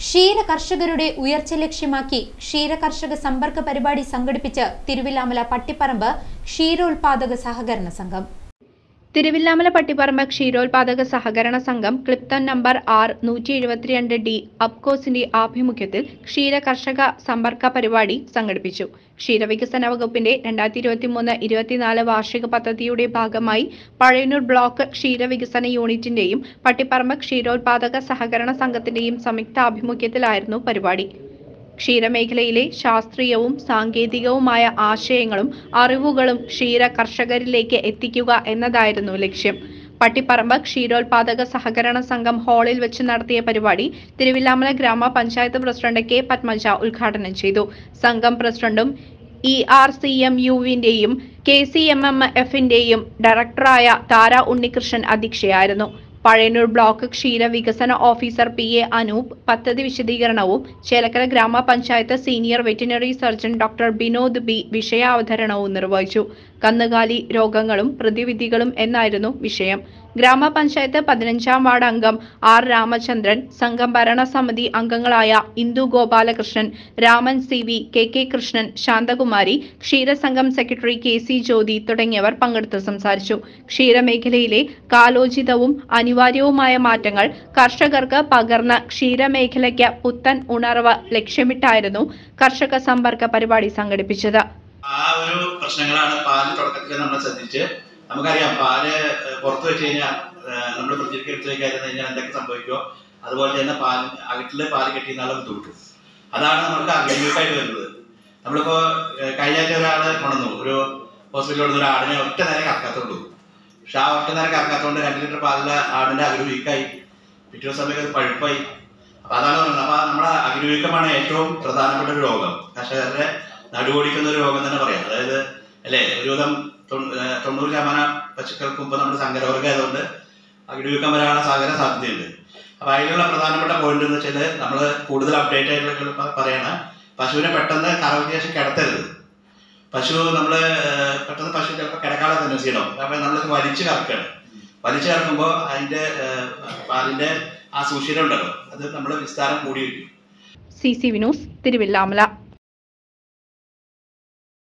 ക്ഷീര കർഷകരുടെ ഉയർച്ച ലക്ഷ്യമാക്കി ക്ഷീര കർഷക സമ്പർക്ക പരിപാടി സംഘടിപ്പിച്ച് തിരുവില്ലാമല പട്ടിപ്പറമ്പ് ക്ഷീരോത്പാദക സഹകരണ സംഘം. തിരുവില്ലാമല പട്ടിപ്പറമ്പ് ക്ഷീരോത്പാദക സഹകരണ സംഘം ക്ലിപ്തൻ നമ്പർ 172D അപ്കോസിന്റെ ആഭിമുഖ്യത്തിൽ ക്ഷീര കർഷക സമ്പർക്ക പരിപാടി സംഘടിപ്പിച്ചു. ക്ഷീരവികസന വകുപ്പിന്റെ 2023-24 വാർഷിക പദ്ധതിയുടെ ഭാഗമായി പഴയന്നൂർ ബ്ലോക്ക് ക്ഷീരവികസന യൂണിറ്റിന്റെയും പട്ടിപ്പറമ്പ് ക്ഷീരോത്പാദക സഹകരണ സംഘത്തിന്റെയും സംയുക്താഭിമുഖ്യത്തിലായിരുന്നു പരിപാടി. ക്ഷീരമേഖലയിലെ ശാസ്ത്രീയവും സാങ്കേതികവുമായ ആശയങ്ങളും അറിവുകളും ക്ഷീര കർഷകരിലേക്ക് എത്തിക്കുക എന്നതായിരുന്നു ലക്ഷ്യം. പട്ടിപ്പറമ്പ് ക്ഷീരോത്പാദക സഹകരണ സംഘം ഹാളിൽ വെച്ച് നടത്തിയ പരിപാടി തിരുവില്ലാമല ഗ്രാമപഞ്ചായത്ത് പ്രസിഡന്റ് കെ പത്മജ ഉദ്ഘാടനം ചെയ്തു. സംഘം പ്രസിഡന്റും ERCMUവിന്റെയും KCMMFന്റെയും ഡയറക്ടറായ താര ഉണ്ണികൃഷ്ണൻ അധ്യക്ഷയായിരുന്നു. പഴയന്നൂർ ബ്ലോക്ക് ക്ഷീര വികസന ഓഫീസർ PA അനൂപ് പദ്ധതി വിശദീകരണവും ചേലക്കര ഗ്രാമപഞ്ചായത്ത് senior veterinary surgeon doctor Binod B വിഷയാവതരണവും നിർവഹിച്ചു. കന്നുകാലി രോഗങ്ങളും പ്രതിവിധികളും എന്നായിരുന്നു വിഷയം. ഗ്രാമപഞ്ചായത്ത് 15-ാം വാർഡ് അംഗം R രാമചന്ദ്രൻ, സംഘം ഭരണസമിതി അംഗങ്ങളായ ഇന്ദു ഗോപാലകൃഷ്ണൻ, രാമൻ CV, KK കൃഷ്ണൻ, ശാന്തകുമാരി, ക്ഷീരസംഘം സെക്രട്ടറി KC ജ്യോതി തുടങ്ങിയവർ പങ്കെടുത്ത് സംസാരിച്ചു. ക്ഷീരമേഖലയിലെ കാലോചിതവും അനിവാര്യവുമായ മാറ്റങ്ങൾ കർഷകർക്ക് പകർന്ന് ക്ഷീരമേഖലയ്ക്ക് പുത്തൻ ഉണർവ് ലക്ഷ്യമിട്ടായിരുന്നു കർഷക സമ്പർക്ക പരിപാടി സംഘടിപ്പിച്ചത്. ആ ഒരു പ്രശ്നങ്ങളാണ് പാല് തുടക്കത്തിൽ നമ്മൾ ശ്രദ്ധിച്ച് നമുക്കറിയാം. പാല് പുറത്തു വെച്ച് കഴിഞ്ഞാൽ നമ്മൾ ഫ്രിഡ്ജിലേക്ക് എടുത്ത് കഴിഞ്ഞാൽ എന്തൊക്കെ സംഭവിക്കുമോ അതുപോലെ തന്നെ അകറ്റില് പാല് കെട്ടിയുന്ന ആളെ ബുദ്ധിമുട്ടും. അതാണ് നമുക്ക് അഗ്നിക്കായിട്ട് വരുന്നത്. നമ്മളിപ്പോ കഴിഞ്ഞ ഒരാളെ കൊണ്ടുവന്നു, ഒരു ഹോസ്പിറ്റലിൽ കൊണ്ടുവന്ന ഒരു ആടിനെ ഒറ്റ നേരം കറക്കാത്തുള്ളൂ. പക്ഷെ ആ ഒറ്റ നേരം കറക്കാത്തതുകൊണ്ട് 2 ലിറ്റർ പാലിലെ ആടിന്റെ അകിട് വീക്കായി, പിറ്റേ ദിവസം അത് പഴുപ്പായി. അപ്പൊ അതാണ് പറയുന്നത്. അപ്പൊ നമ്മുടെ അകിടുവീക്കമാണ് ഏറ്റവും പ്രധാനപ്പെട്ട ഒരു രോഗം. കർഷകരുടെ നടുവോടിക്കുന്ന ഒരു രോഗം തന്നെ പറയാം. അതായത് അല്ലെ, ഒരുവിധം 90% പശുക്കൾക്കും ഇപ്പൊ നമ്മുടെ സങ്കരവർഗം ആയതുകൊണ്ട് അകിടുവീക്കം വരാനുള്ള സാധ്യതയുണ്ട്. അപ്പൊ അതിലുള്ള പ്രധാനപ്പെട്ട പോയിന്റ് എന്ന് വെച്ചാൽ നമ്മൾ കൂടുതൽ അപ്ഡേറ്റ് ആയിട്ടുള്ള പറയണ പശുവിനെ പെട്ടെന്ന് കറവയ്ക്ക് ശേഷം കിടത്തരുത്. നമ്മള് പെട്ടെന്ന് പശു ചിലപ്പോൾ കിടക്കാതെ തന്നെ ചെയ്യണം. അപ്പൊ നമ്മൾ വലിച്ചു കറക്കുകയാണ്. വലിച്ചു കറക്കുമ്പോൾ അതിന്റെ പാലിന്റെ ആ സുഷിരം ഉണ്ടല്ലോ, അത് നമ്മൾ വിസ്താരം കൂടി വയ്ക്കും. CC വിനോസ്, തിരുവില്ലാമല.